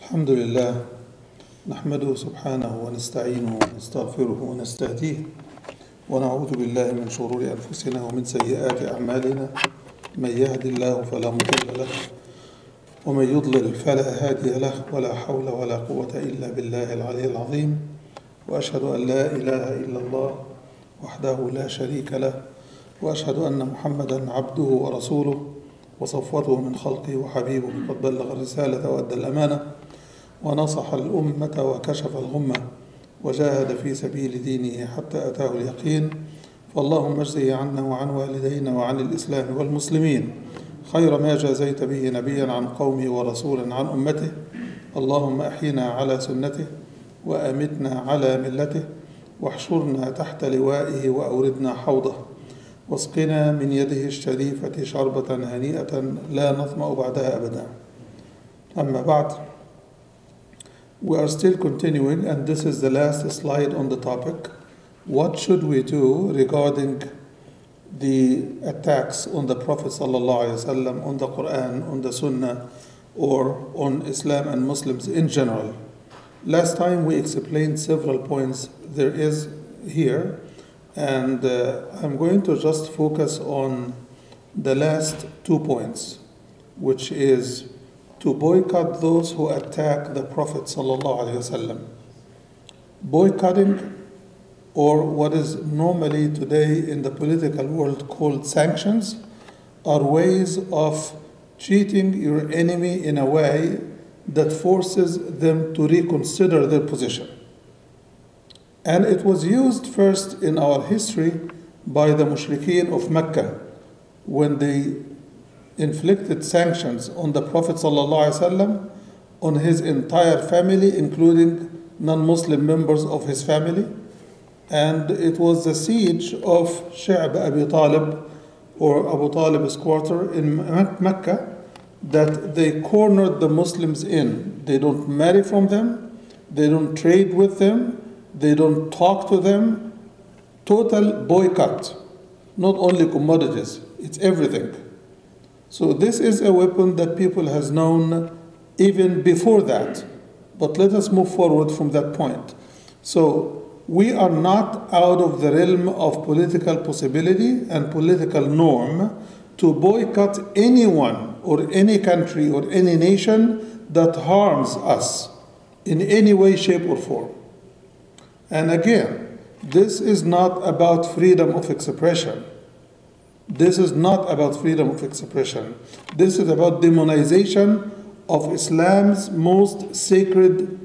الحمد لله نحمده سبحانه ونستعينه ونستغفره ونستهديه ونعوذ بالله من شرور أنفسنا ومن سيئات أعمالنا من يهد الله فلا مضل له ومن يضلل فلا هادي له ولا حول ولا قوة إلا بالله العلي العظيم وأشهد أن لا إله إلا الله وحده لا شريك له وأشهد أن محمدا عبده ورسوله وصفوته من خلقه وحبيبه قد بلغ الرسالة وأدى الأمانة ونصح الأمة وكشف الغمة وجاهد في سبيل دينه حتى أتاه اليقين فاللهم اجزه عنا وعن والدينا وعن الإسلام والمسلمين خير ما جازيت به نبيا عن قومه ورسولا عن أمته اللهم أحينا على سنته وأمتنا على ملته واحشرنا تحت لوائه وأوردنا حوضه واسقنا من يده الشريفة شربة هنيئة لا نظمأ بعدها أبدا. أما بعد, we are still continuing, and this is the last slide on the topic. What should we do regarding the attacks on the Prophet ﷺ, on the Quran, on the Sunnah, or on Islam and Muslims in general? Last time we explained several points there is here, and I'm going to just focus on the last 2 points, which is to boycott those who attack the Prophet ﷺ. Boycotting, or what is normally today in the political world called sanctions, are ways of treating your enemy in a way that forces them to reconsider their position. And it was used first in our history by the mushrikeen of Mecca when they inflicted sanctions on the Prophet ﷺ, on his entire family, including non-Muslim members of his family. And it was the siege of Shi'b Abi Talib, or Abu Talib's quarter in Mecca, that they cornered the Muslims in. They don't marry from them, they don't trade with them, they don't talk to them. Total boycott. Not only commodities, it's everything. So this is a weapon that people has known even before that. But let us move forward from that point. So we are not out of the realm of political possibility and political norm to boycott anyone or any country or any nation that harms us in any way, shape, or form. And again, this is not about freedom of expression. This is not about freedom of expression. This is about demonization of Islam's most sacred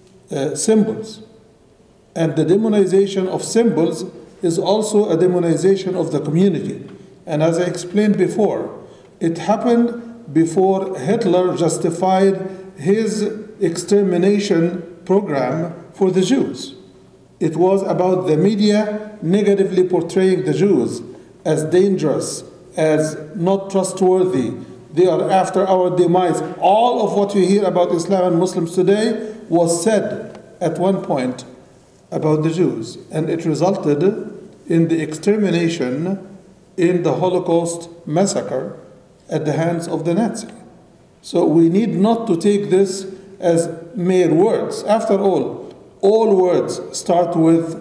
symbols. And the demonization of symbols is also a demonization of the community. And as I explained before, it happened before Hitler justified his extermination program for the Jews. It was about the media negatively portraying the Jews as dangerous, as not trustworthy. They are after our demise. All of what we hear about Islam and Muslims today was said at one point about the Jews. And it resulted in the extermination in the Holocaust massacre at the hands of the Nazis. So we need not to take this as mere words. After all wars start with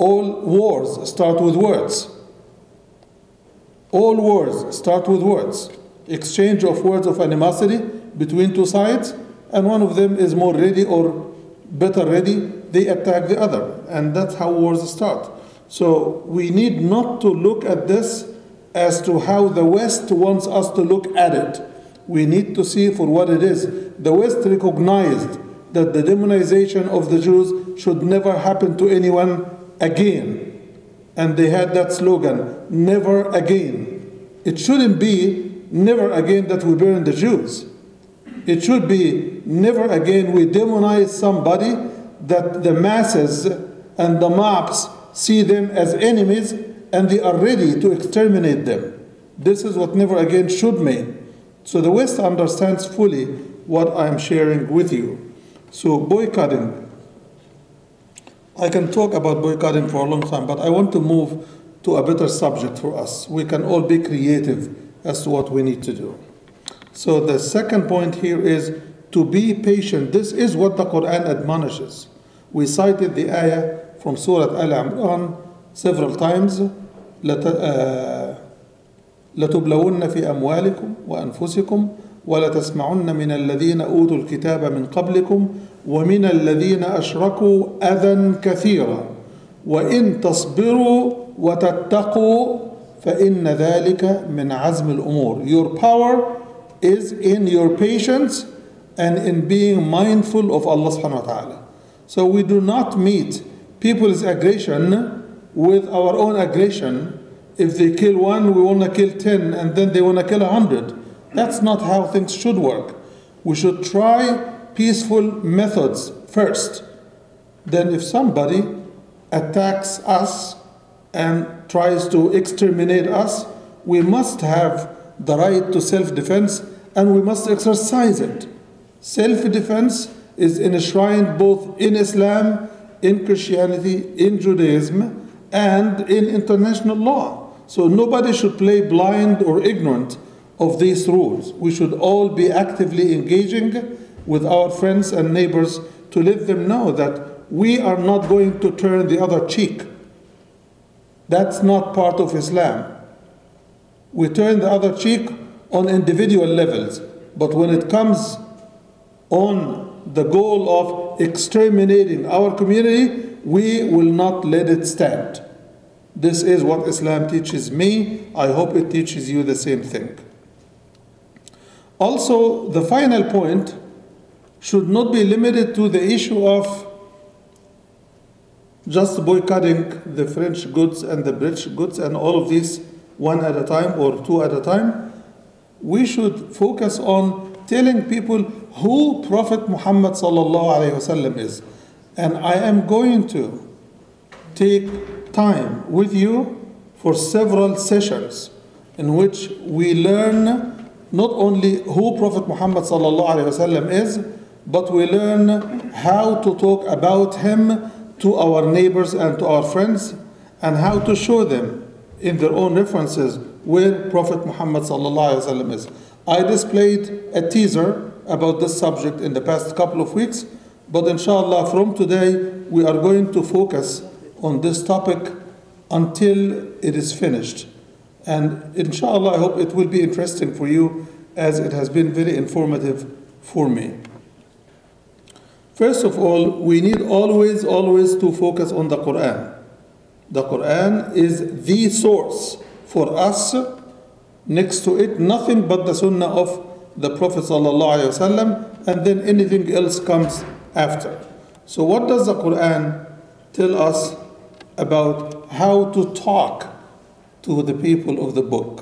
words. All wars start with words. Exchange of words of animosity between two sides, and one of them is more ready or better ready, they attack the other. And that's how wars start. So we need not to look at this as to how the West wants us to look at it. We need to see for what it is. The West recognized that the demonization of the Jews should never happen to anyone again. And they had that slogan, never again. It shouldn't be never again that we burn the Jews. It should be never again we demonize somebody that the masses and the mobs see them as enemies and they are ready to exterminate them. This is what never again should mean. So the West understands fully what I am sharing with you. So boycotting. I can talk about boycotting for a long time, but I want to move to a better subject for us. We can all be creative as to what we need to do. So the second point here is to be patient. This is what the Quran admonishes. We cited the ayah from Surah Al-Imran several times. لتبلون في أموالكم وأنفسكم ولتسمعن من الذين أوتوا الكتاب من قبلكم ومن الذين أشركوا أذى كثيرا وإن تصبروا وتتقوا فإن ذلك من عزم الأمور. Your power is in your patience and in being mindful of Allah subhanahu wa ta'ala. So we do not meet people's aggression with our own aggression. If they kill one, we want to kill 10, and then they want to kill 100. That's not how things should work. We should try peaceful methods first. Then if somebody attacks us and tries to exterminate us, we must have the right to self-defense, and we must exercise it. Self-defense is enshrined both in Islam, in Christianity, in Judaism, and in international law. So nobody should play blind or ignorant of these rules. We should all be actively engaging with our friends and neighbors to let them know that we are not going to turn the other cheek. That's not part of Islam. We turn the other cheek on individual levels, but when it comes on the goal of exterminating our community, we will not let it stand. This is what Islam teaches me. I hope it teaches you the same thing. Also, the final point should not be limited to the issue of just boycotting the French goods and the British goods and all of these one at a time or two at a time. We should focus on telling people who Prophet Muhammad sallallahu alaihi wasallam is. And I am going to take time with you for several sessions in which we learn not only who Prophet Muhammad sallallahu alaihi wasallam is, but we learn how to talk about him to our neighbors and to our friends, and how to show them in their own references where Prophet Muhammad sallallahu alaihi wasallam is. I displayed a teaser about this subject in the past couple of weeks, but inshallah from today we are going to focus on this topic until it is finished. And inshallah I hope it will be interesting for you, as it has been very informative for me. First of all, we need always to focus on the Quran. The Quran is the source for us. Next to it, nothing but the Sunnah of the Prophet ﷺ, and then anything else comes after. So what does the Quran tell us about how to talk to the people of the book?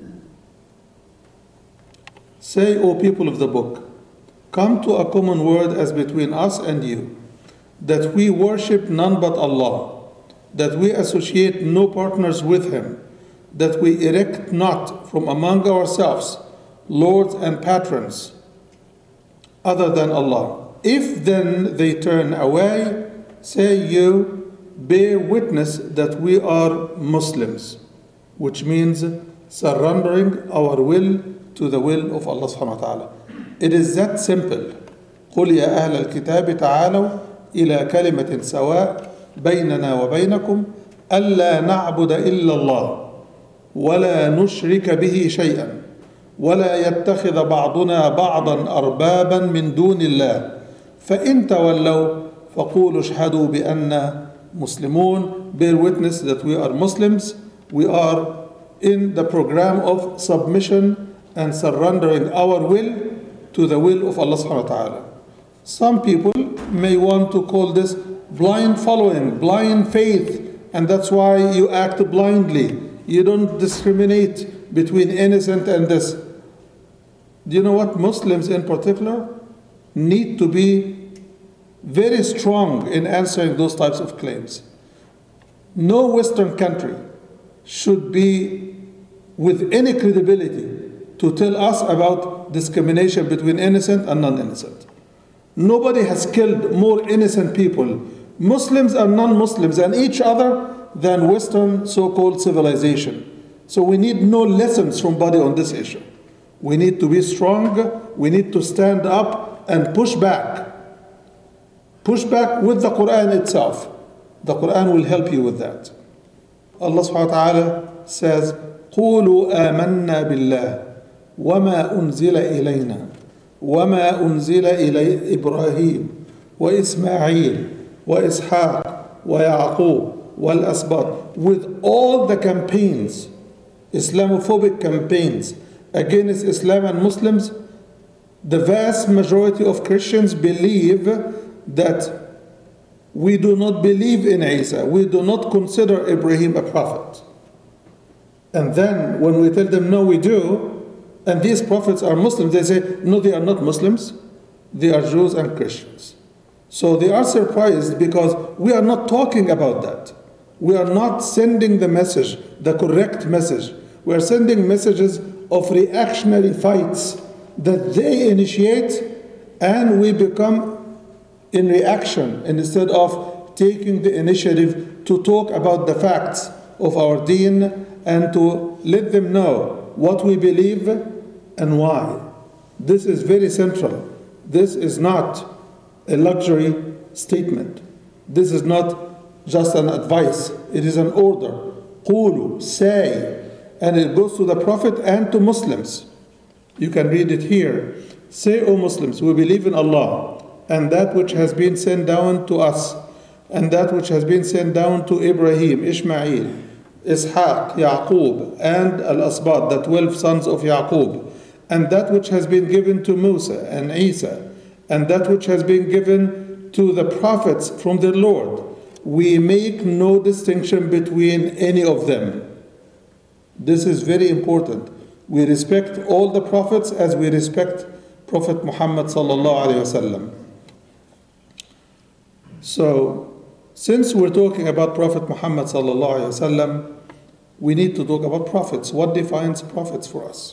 Say, O people of the book, come to a common word as between us and you, that we worship none but Allah, that we associate no partners with Him, that we erect not from among ourselves lords and patrons other than Allah. If then they turn away, say you, bear witness that we are Muslims, which means surrendering our will to the will of Allah subhanahu wa ta'ala. It is that simple. قُلْ يَا أَهْلَ الْكِتَابِ تَعَالَوْا إِلَى كَلِمَةٍ سَوَاءٍ بَيْنَنَا وَبَيْنَكُمْ أَلَّا نَعْبُدَ إِلَّا اللَّهَ وَلَا نُشْرِكَ بِهِ شَيْئًا وَلَا يَتَّخِذَ بَعْضُنَا بَعْضًا أَرْبَابًا مِنْ دُونِ اللَّهِ فَإِنْ تَوَلَّوْا فَقُولُوا اشْهَدُوا بِأَنَّا مُسْلِمُونَ. Bear witness that we are Muslims. We are in the program of submission and surrendering our will to the will of Allah subhanahu wa ta'ala. Some people may want to call this blind following, blind faith, and that's why you act blindly. You don't discriminate between innocent and this. Do you know what? Muslims in particular need to be very strong in answering those types of claims. No Western country should be with any credibility to tell us about discrimination between innocent and non-innocent. Nobody has killed more innocent people, Muslims and non-Muslims, and each other than Western so-called civilization. So we need no lessons from body on this issue. We need to be strong. We need to stand up and push back. Push back with the Quran itself. The Quran will help you with that. Allah subhanahu wa ta'ala says, قُولُوا آمَنَّا بِاللَّهِ وَمَا أُنزِلَ إِلَيْنَا وَمَا أُنزِلَ إِلَيْ إِبْرَاهِيمَ وَإِسْمَاعِيلَ وَإِسْحَاقَ وَيَعْقُوبَ وَالْأَسْبَاطِ. With all the campaigns, Islamophobic campaigns against Islam and Muslims, the vast majority of Christians believe that we do not believe in Isa. We do not consider Ibrahim a prophet. And then when we tell them, no, we do, and these prophets are Muslims, they say, no, they are not Muslims. They are Jews and Christians. So they are surprised because we are not talking about that. We are not sending the message, the correct message. We are sending messages of reactionary fights that they initiate, and we become in reaction instead of taking the initiative to talk about the facts of our deen and to let them know what we believe and why. This is very central. This is not a luxury statement. This is not just an advice. It is an order. Qulu, say. And it goes to the Prophet and to Muslims. You can read it here. Say, O Muslims, we believe in Allah and that which has been sent down to us and that which has been sent down to Ibrahim, Ishmael, Ishaq, Yaqub, and Al-Asbat, the 12 sons of Yaqub, and that which has been given to Musa and Isa, and that which has been given to the prophets from their Lord. We make no distinction between any of them. This is very important. We respect all the prophets as we respect Prophet Muhammad sallallahu alaihi wasallam. So, since we're talking about Prophet Muhammad sallallahu alaihi wasallam, we need to talk about prophets. What defines prophets for us?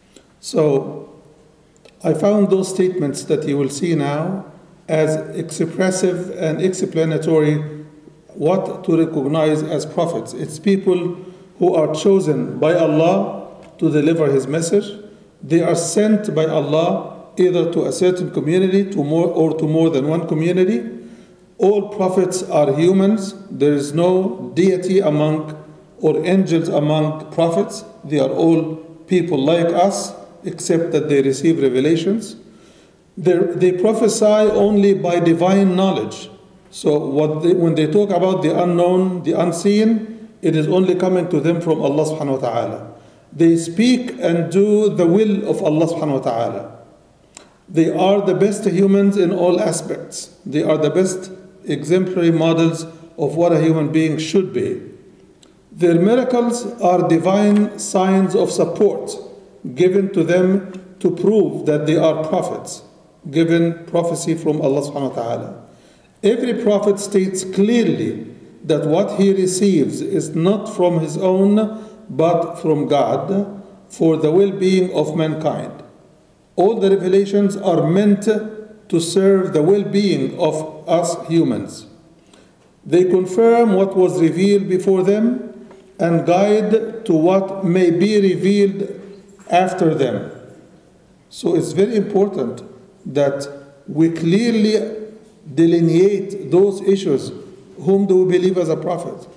So, I found those statements that you will see now as expressive and explanatory what to recognize as prophets. It's people who are chosen by Allah to deliver His message. They are sent by Allah either to a certain community to more than one community. All prophets are humans. There is no deity among or angels among prophets. They are all people like us, except that they receive revelations. They prophesy only by divine knowledge. So when they talk about the unknown, the unseen, it is only coming to them from Allah subhanahu wa ta'ala. They speak and do the will of Allah subhanahu wa ta'ala. They are the best humans in all aspects. They are the best exemplary models of what a human being should be. Their miracles are divine signs of support given to them to prove that they are prophets, given prophecy from Allah subhanahu wa ta'ala. Every prophet states clearly that what he receives is not from his own but from God for the well-being of mankind. All the revelations are meant to serve the well-being of us humans. They confirm what was revealed before them and guide to what may be revealed after them. So it's very important that we clearly delineate those issues. Whom do we believe as a prophet?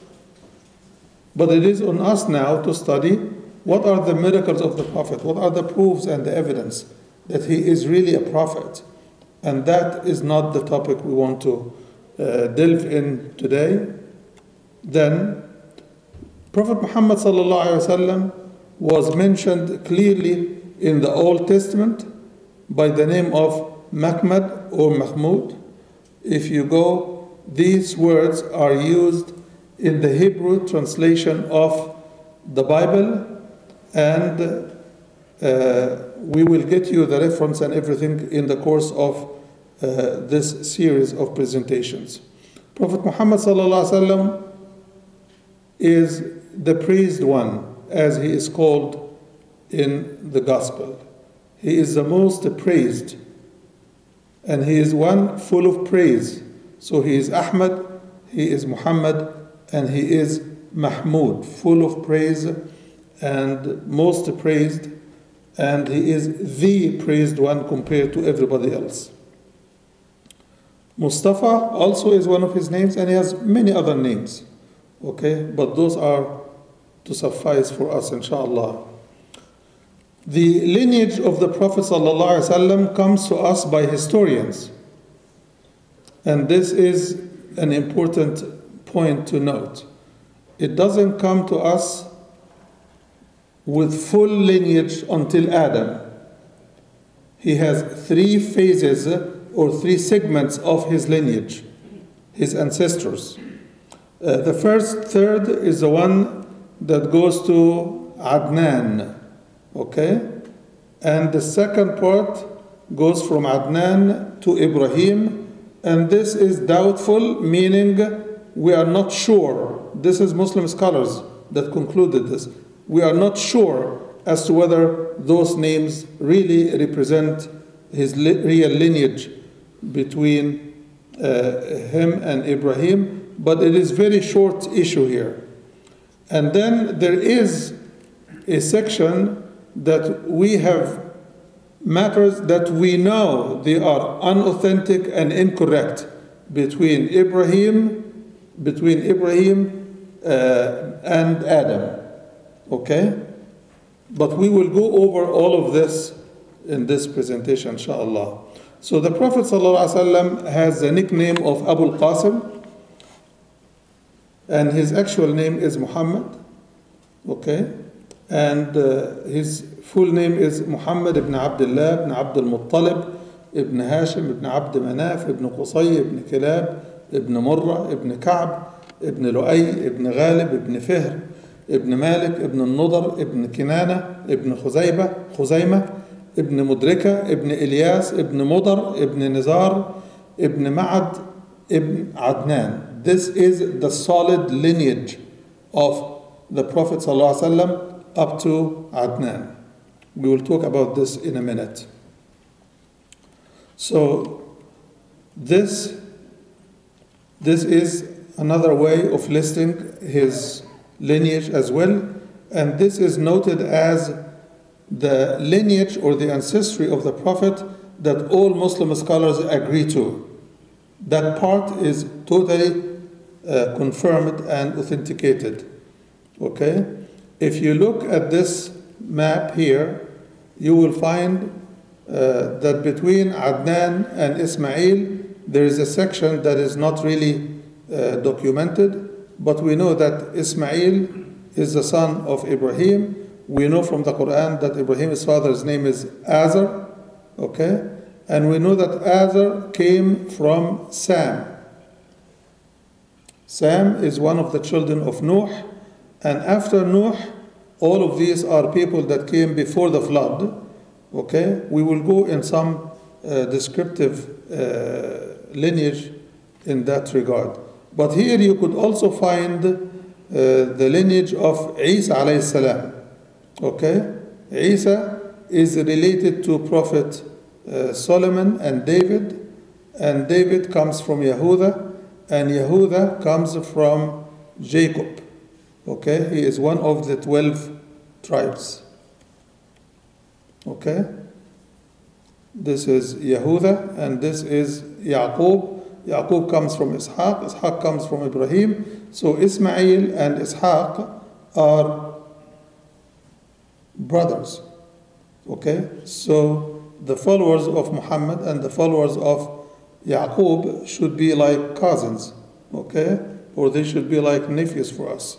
But it is on us now to study what are the miracles of the prophet, what are the proofs and the evidence that he is really a prophet. And that is not the topic we want to delve in today. Then, Prophet Muhammad sallallahu alaihi wasallam was mentioned clearly in the Old Testament by the name of Mahmad or Mahmud. If you go, these words are used in the Hebrew translation of the Bible, and we will get you the reference and everything in the course of this series of presentations. Prophet Muhammad sallallahu alaihi wasallam is the praised one, as he is called in the gospel. He is the most praised, and he is one full of praise. So he is Ahmad, he is Muhammad, and he is Mahmud, full of praise and most praised, and he is the praised one compared to everybody else. Mustafa also is one of his names, and he has many other names. Okay, but those are to suffice for us, inshallah. The lineage of the Prophet ﷺ comes to us by historians. And this is an important point to note. It doesn't come to us with full lineage until Adam. He has 3 phases or 3 segments of his lineage, his ancestors. The first third is the one that goes to Adnan, okay? And the second part goes from Adnan to Ibrahim, and this is doubtful, meaning we are not sure. This is Muslim scholars that concluded this. We are not sure as to whether those names really represent his real lineage between him and Ibrahim, but it is very short issue here. And then there is a section that we have matters that we know they are unauthentic and incorrect between Ibrahim and Adam. Okay? But we will go over all of this in this presentation, inshallah. So the Prophet ﷺ has the nickname of Abu al-Qasim, and his actual name is Muhammad. Okay? And his full name is Muhammad ibn Abdullah ibn Abdul Muttalib ibn Hashim ibn Abd Manaf ibn Qusay ibn Kilab ibn Murrah ibn Ka'b ibn Lu'ay ibn Ghalib ibn Fihr ibn Malik ibn Nudar ibn Kinana ibn Khuzaymah ibn Mudrika ibn Ilyas ibn Mudar ibn Nizar ibn Ma'ad ibn Adnan. This is the solid lineage of the Prophet ﷺ up to Adnan. We will talk about this in a minute. So this is another way of listing his lineage as well, and this is noted as the lineage or the ancestry of the Prophet that all Muslim scholars agree to. That part is totally confirmed and authenticated. Okay? If you look at this map here, you will find that between Adnan and Ismail, there is a section that is not really documented, but we know that Ismail is the son of Ibrahim. We know from the Quran that Ibrahim's father's name is Azar, okay? And we know that Azar came from Sam. Sam is one of the children of Nuh, and after Nuh, all of these are people that came before the flood, okay? We will go in some descriptive lineage in that regard. But here you could also find the lineage of Isa alayhi salam. Okay? Isa is related to Prophet Solomon and David comes from Yehuda, and Yehuda comes from Jacob. Okay? He is one of the 12 tribes. Okay? This is Yehuda, and this is Yaqub. Yaqub comes from Ishaq, Ishaq comes from Ibrahim. So Ismail and Ishaq are brothers. Okay? So the followers of Muhammad and the followers of Yaqub should be like cousins. Okay? Or they should be like nephews for us.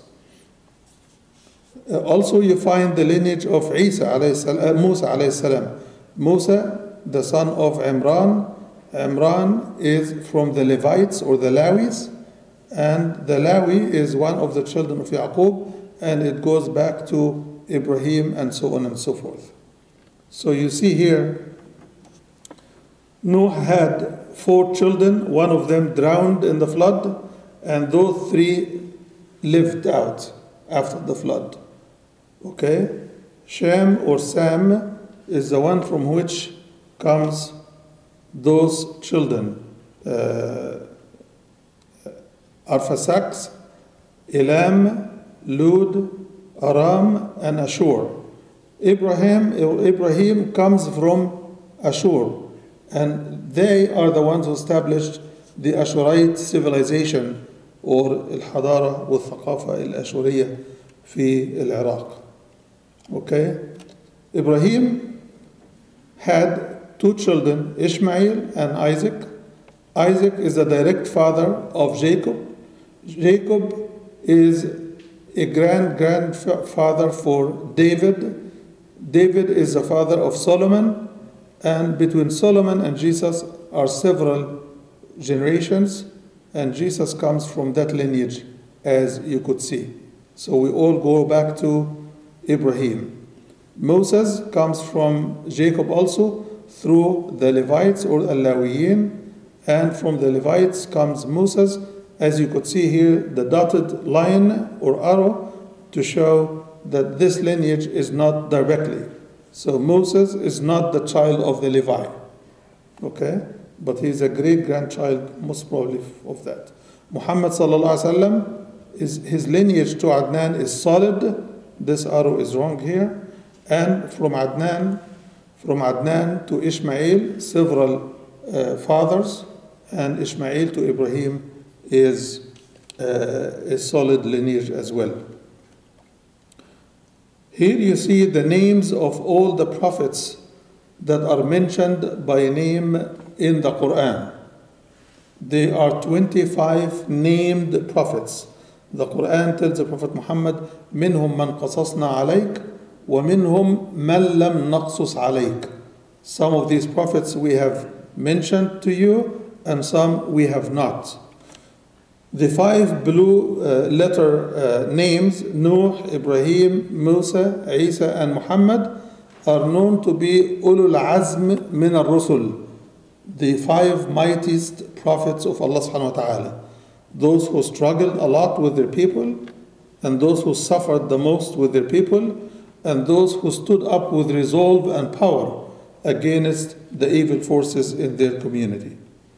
Also you find the lineage of Musa alayhi salam. Musa, the son of Imran. Imran is from the Levites or the Lawis, and the Lawi is one of the children of Yaqub, and it goes back to Ibrahim and so on and so forth. So you see here, Noah had 4 children, one of them drowned in the flood, and those 3 lived out after the flood. Okay? Shem or Sam is the one from which comes those children. Arphaxad, Elam, Lud, Aram, and Ashur. Ibrahim comes from Ashur, and they are the ones who established the Ashurite civilization or الحضارة والثقافة الأشورية في العراق. Okay? Ibrahim had two children, Ishmael and Isaac. Isaac is the direct father of Jacob. Jacob is a grandfather for David. David is the father of Solomon, and between Solomon and Jesus are several generations, and Jesus comes from that lineage, as you could see. So we all go back to Ibrahim. Moses comes from Jacob also through the Levites or Alawiyin, and from the Levites comes Moses, as you could see here, the dotted line or arrow to show that this lineage is not directly. So Moses is not the child of the Levi, okay? But he is a great-grandchild, most probably, of that. Muhammad sallallahu alaihi wasallam, his lineage to Adnan is solid. This arrow is wrong here. And from Adnan to Ishmael, several fathers, and Ishmael to Ibrahim is a solid lineage as well. Here you see the names of all the prophets that are mentioned by name in the Quran. There are 25 named prophets. The Quran tells the Prophet Muhammad, "Minhum man qasasna alayk, wa minhum man lam naqsus alayk." Some of these prophets we have mentioned to you, and some we have not. The 5 blue letter names, Nuh, Ibrahim, Musa, Isa, and Muhammad, are known to be Ulul Azm min al-Rusul, the 5 mightiest prophets of Allah subhanahu wa ta'ala. Those who struggled a lot with their people, and those who suffered the most with their people, and those who stood up with resolve and power against the evil forces in their community.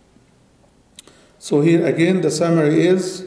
So here again the summary is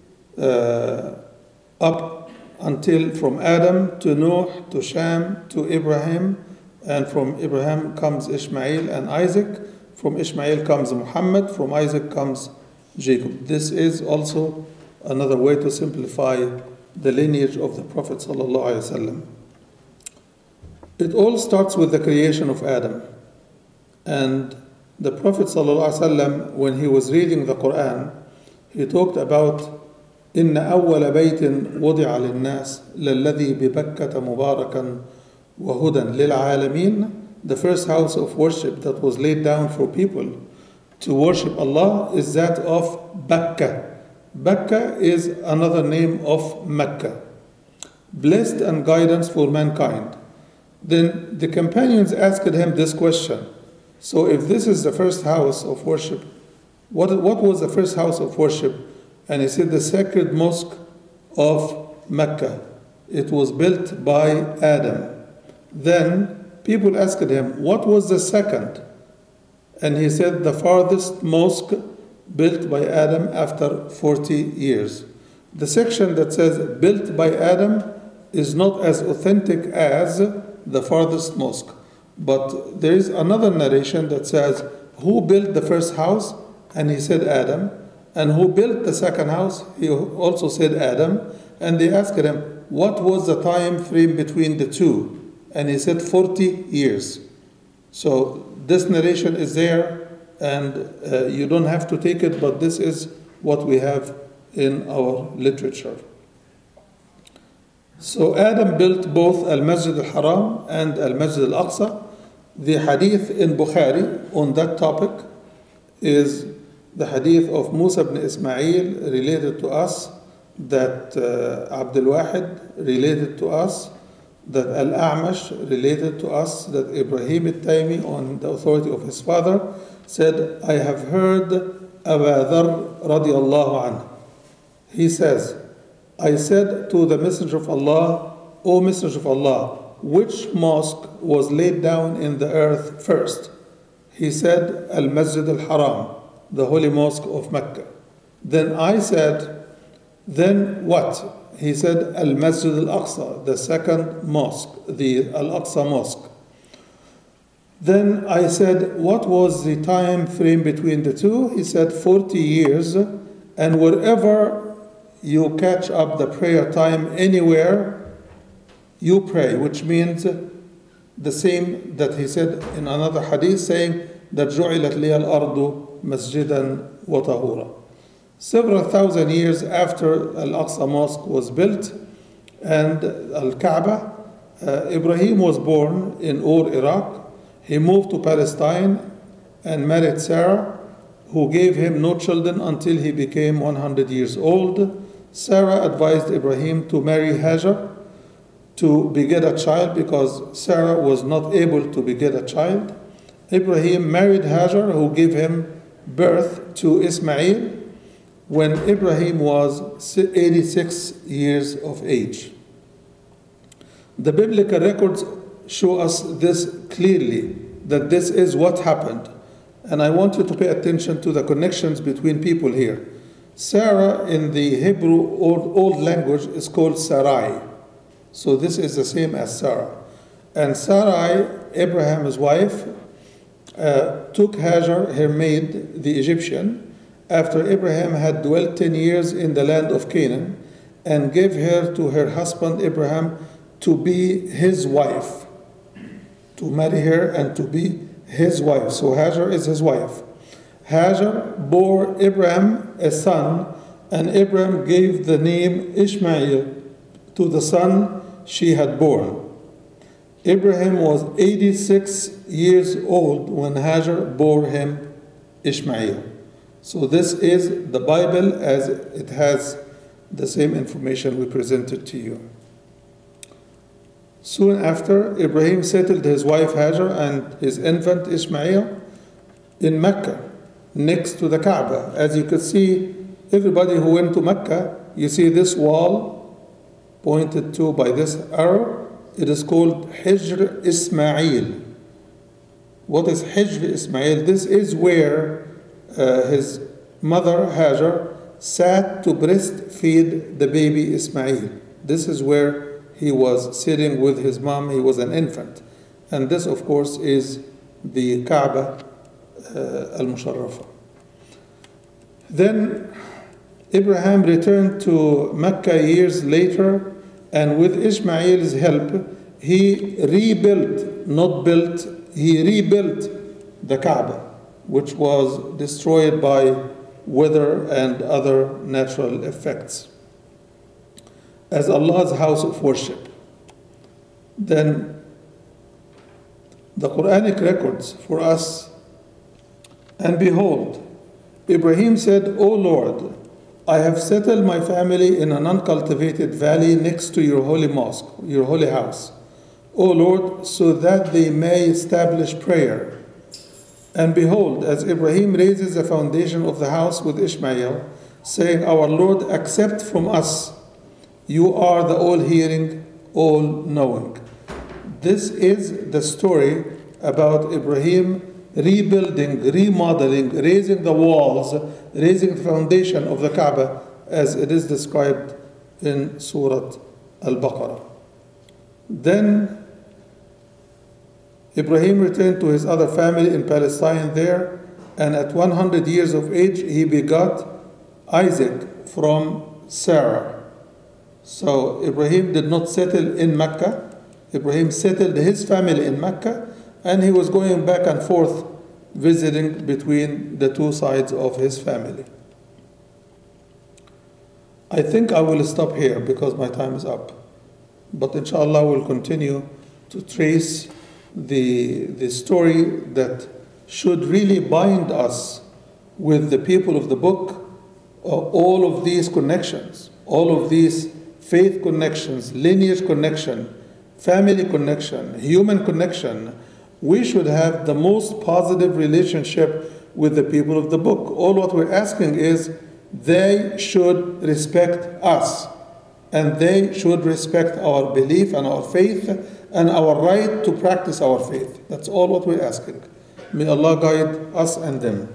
up until from Adam to Noah to Shem to Ibrahim, and from Ibrahim comes Ishmael and Isaac, from Ishmael comes Muhammad, from Isaac comes Jacob. This is also another way to simplify the lineage of the Prophet sallallahu alaihi wasallam. It all starts with the creation of Adam, and the Prophet ﷺ, when he was reading the Quran, he talked about إِنَّ أَوَّلَ بَيْتٍ وُضِعَ لِلنَّاسِ لَلَّذِي بِبَكَّةَ مُبَارَكًا وَهُدًى لِلْعَالَمِينَ. The first house of worship that was laid down for people to worship Allah is that of Bakka. Bakka is another name of Mecca. Blessed and guidance for mankind. Then the companions asked him this question. So if this is the first house of worship, what was the first house of worship? And he said the sacred mosque of Mecca. It was built by Adam. Then people asked him, what was the second? And he said the farthest mosque built by Adam after 40 years. The section that says built by Adam is not as authentic as the farthest mosque. But there is another narration that says, who built the first house? And he said Adam. And who built the second house? He also said Adam. And they asked him, what was the time frame between the two? And he said 40 years. So this narration is there, and you don't have to take it, but this is what we have in our literature. So Adam built both Al-Masjid al-Haram and Al-Masjid al-Aqsa. The hadith in Bukhari on that topic is the hadith of Musa ibn Ismail related to us, that Abdul Wahid related to us, that Al-A'mash related to us, that Ibrahim al-Taymi, on the authority of his father, said, I have heard Abu Dharr radiallahu anhu. He says, I said to the Messenger of Allah, O Messenger of Allah, which mosque was laid down in the earth first? He said, Al-Masjid al-Haram, the holy mosque of Mecca. Then I said, then what? He said, Al-Masjid al-Aqsa, the second mosque, the Al-Aqsa mosque. Then I said, what was the time frame between the two? He said 40 years, and wherever you catch up the prayer time anywhere, you pray, which means the same that he said in another hadith, saying that جُعِلَتْ لِيَ الْأَرْضُ مَسْجِدًا وَطَهُورًا. Several thousand years after Al-Aqsa Mosque was built and Al-Kaaba, Ibrahim was born in Ur, Iraq. He moved to Palestine and married Sarah, who gave him no children until he became 100 years old. Sarah advised Ibrahim to marry Hajar to beget a child because Sarah was not able to beget a child. Ibrahim married Hajar, who gave him birth to Ismail when Ibrahim was 86 years of age. The biblical records show us this clearly, that this is what happened. And I want you to pay attention to the connections between people here. Sarah in the Hebrew old language is called Sarai. So this is the same as Sarah. And Sarai, Abraham's wife, took Hajar, her maid, the Egyptian, after Abraham had dwelt 10 years in the land of Canaan, and gave her to her husband Abraham to be his wife, to marry her and to be his wife. So Hajar is his wife. Hajar bore Abraham a son, and Abraham gave the name Ishmael to the son she had born. Abraham was 86 years old when Hajar bore him Ishmael. So this is the Bible as it has the same information we presented to you. Soon after, Ibrahim settled his wife Hajar and his infant Ishmael in Mecca, next to the Kaaba. As you can see, everybody who went to Mecca, you see this wall pointed to by this arrow. It is called Hijr Ismail. What is Hijr Ismail? This is where his mother Hajar sat to breastfeed the baby Ismail. This is where he was sitting with his mom. He was an infant. And this, of course, is the Kaaba al-Musharrafa. Then Abraham returned to Mecca years later, and with Ishmael's help, he rebuilt, not built, he rebuilt the Kaaba, which was destroyed by weather and other natural effects, as Allah's house of worship. Then the Quranic records for us, and behold, Ibrahim said, O Lord, I have settled my family in an uncultivated valley next to your holy mosque, your holy house, O Lord, so that they may establish prayer. And behold, as Ibrahim raises the foundation of the house with Ishmael, saying, Our Lord, accept from us, you are the all-hearing, all-knowing. This is the story about Ibrahim rebuilding, remodeling, raising the walls, raising the foundation of the Kaaba, as it is described in Surah Al-Baqarah. Then Ibrahim returned to his other family in Palestine there, and at 100 years of age, he begot Isaac from Sarah. So Ibrahim did not settle in Mecca. Ibrahim settled his family in Mecca, and he was going back and forth visiting between the two sides of his family. I think I will stop here because my time is up. But inshallah we'll continue to trace the story that should really bind us with the people of the book, all of these connections, all of these faith connections, lineage connection, family connection, human connection. We should have the most positive relationship with the people of the book. All what we're asking is they should respect us, and they should respect our belief and our faith and our right to practice our faith. That's all what we're asking. May Allah guide us and them.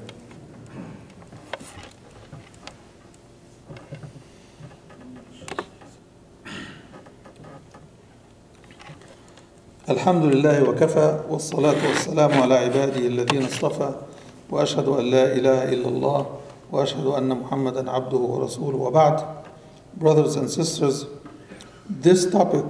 الحمد لله وكفى والصلاة والسلام على عباده الذين اصطفى وأشهد أن لا إله إلا الله وأشهد أن محمدا عبده ورسوله وبعد. Brothers and sisters, this topic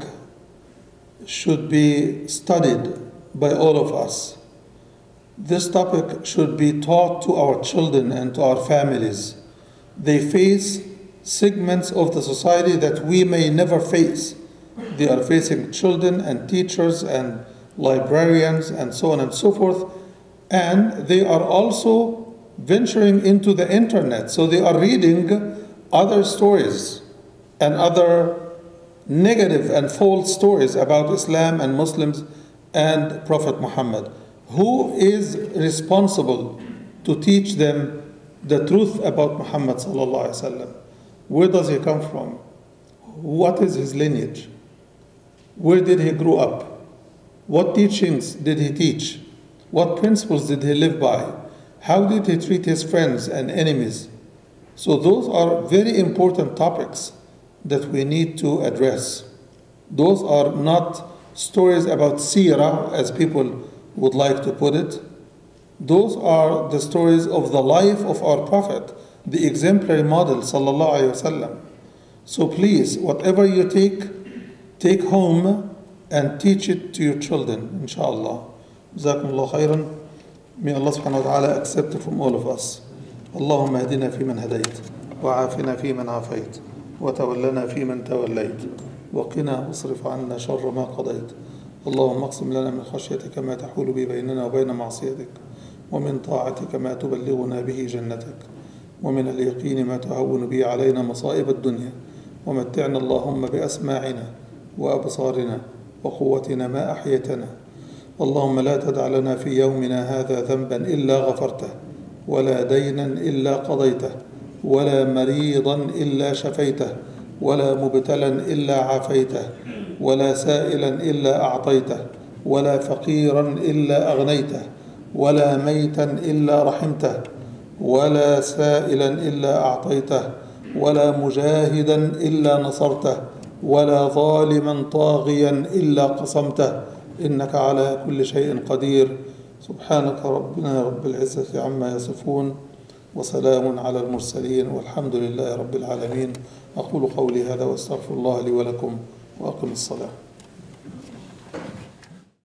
should be studied by all of us. This topic should be taught to our children and to our families. They face segments of the society that we may never face. They are facing children and teachers and librarians and so on and so forth. And they are also venturing into the internet. So they are reading other stories and other negative and false stories about Islam and Muslims and Prophet Muhammad. Who is responsible to teach them the truth about Muhammad sallallahu alaihi wasallam? Where does he come from? What is his lineage? Where did he grow up? What teachings did he teach? What principles did he live by? How did he treat his friends and enemies? So those are very important topics that we need to address. Those are not stories about seerah, as people would like to put it. Those are the stories of the life of our Prophet, the exemplary model, sallallahu alaihi wasallam. So please, whatever you take home and teach it to your children, inshallah. Jazakumullah khairan. May Allah subhanahu wa ta'ala accept it from all of us. Allahumma hadina fi man hadayt, wa afina fi man afayt, wa tawallana fi man tawallayt, wa qina wasrif anna sharra ma qadayt. اللهم اقسم لنا من خشيتك ما تحول به بيننا وبين معصيتك ومن طاعتك ما تبلغنا به جنتك ومن اليقين ما تهون به علينا مصائب الدنيا ومتعنا اللهم بأسماعنا وأبصارنا وقوتنا ما أحيتنا. اللهم لا تدع لنا في يومنا هذا ذنبا إلا غفرته ولا دينا إلا قضيته ولا مريضا إلا شفيته ولا مبتلا إلا عافيته ولا سائلا إلا أعطيته ولا فقيرا إلا أغنيته ولا ميتا إلا رحمته ولا سائلا إلا أعطيته ولا مجاهدا إلا نصرته ولا ظالما طاغيا إلا قصمته إنك على كل شيء قدير. سبحانك ربنا رب العزة عما يصفون وسلام على المرسلين والحمد لله رب العالمين. أقول قولي هذا واستغفر الله لي ولكم وأقم الصلاة.